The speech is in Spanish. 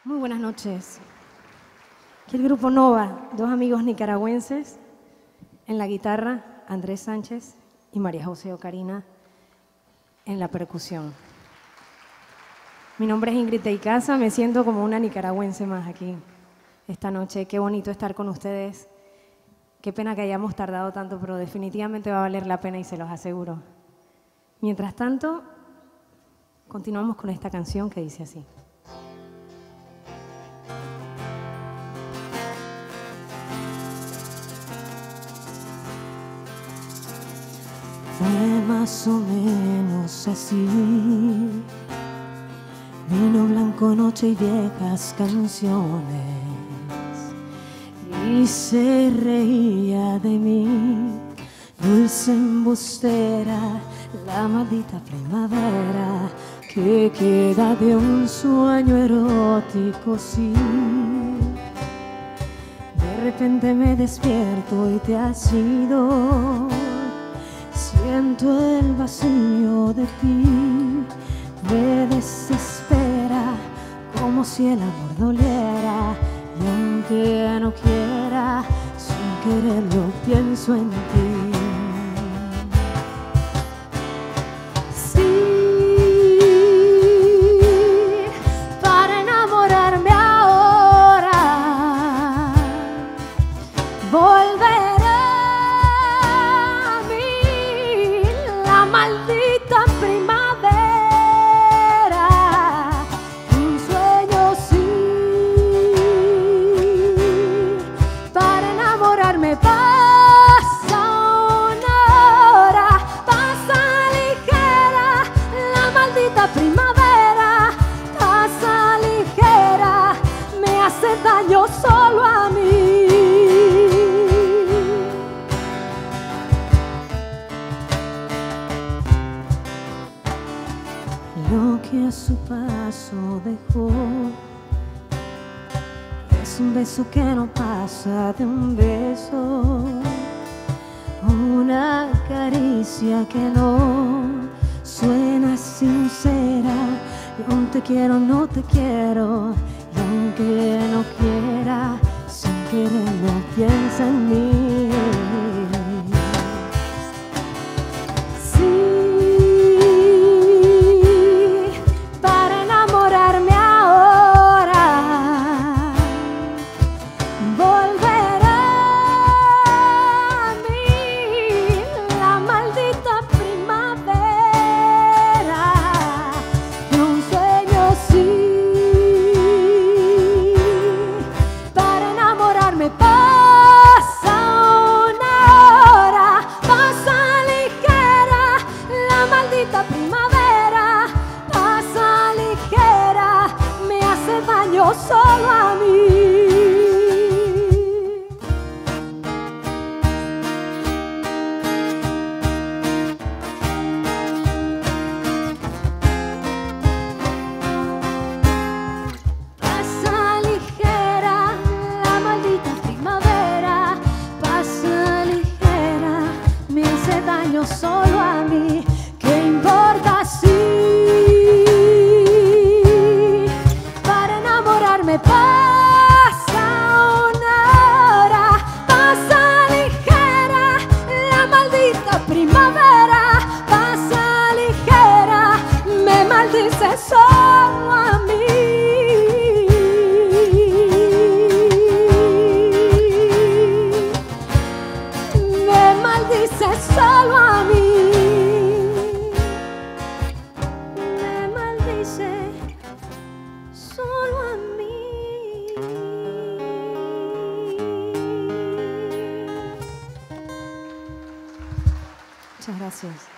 Muy buenas noches. Aquí el grupo Nova, dos amigos nicaragüenses, en la guitarra Andrés Sánchez y María José Ocarina en la percusión. Mi nombre es Ingrid Teicasa, me siento como una nicaragüense más aquí esta noche. Qué bonito estar con ustedes. Qué pena que hayamos tardado tanto, pero definitivamente va a valer la pena y se los aseguro. Mientras tanto, continuamos con esta canción que dice así. Fue más o menos así, vino blanco, noche y viejas canciones, y se reía de mí, dulce embustera, la maldita primavera que queda de un sueño erótico, sí. De repente me despierto y te has ido. Siento el vacío de ti, me desespera, como si el amor doliera. Y aunque no quiera, sin quererlo pienso en ti. Sí, para enamorarme ahora, volveré. Maldita primavera, un sueño sí, para enamorarme pasa una hora, pasa ligera, la maldita primavera, pasa ligera, me hace daño solo a mí. Lo que a su paso dejó es un beso que no pasa de un beso, una caricia que no suena sincera. Y aún te quiero, no te quiero, y aunque no quiera, sin quererlo piensa en mí. Primavera pasa ligera, me hace daño solo a mí. Pasa ligera, la maldita primavera, pasa ligera, me hace daño solo a mí. ¿Qué importa si para enamorarme pasa una hora, pasa ligera, la maldita primavera, pasa ligera, me maldice solo a mí. Me maldice solo a mí. Solo a mí. Muchas gracias.